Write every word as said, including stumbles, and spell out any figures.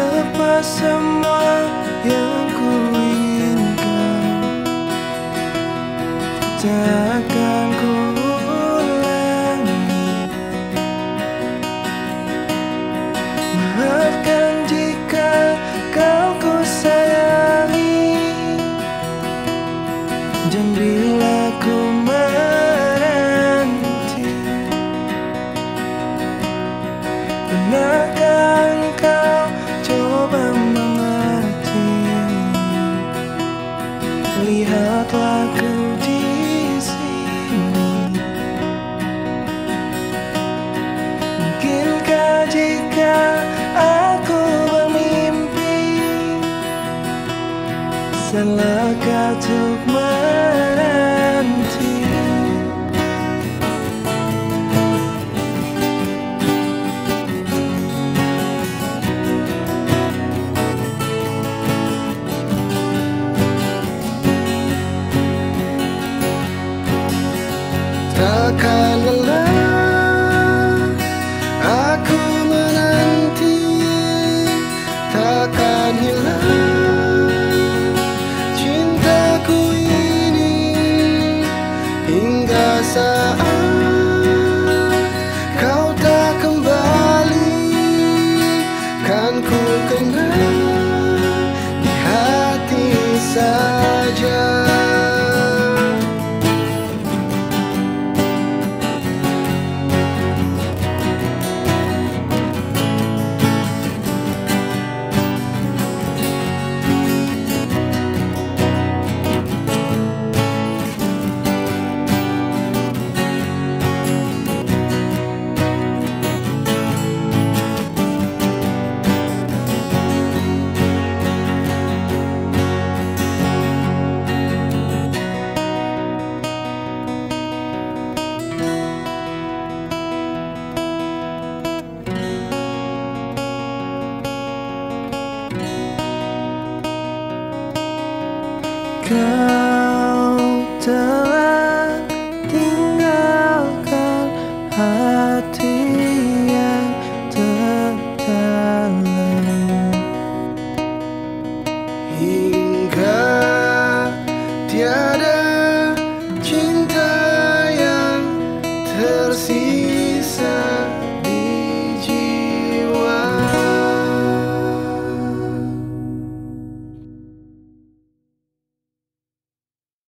lepas semua yang ku inginkan, takkan ku ulangi. Maafkan jika kau ku sayangi, dan bila ku menanti, pernahkah engkau coba mengerti? Lihatlah aku di sini. Mungkinkah jika aku bermimpi, salahkah untuk menanti? Takkan lelah aku menanti, takkan hilang cintaku ini hingga saat kau tak kembali. Kan ku kenal di hati saja. Kau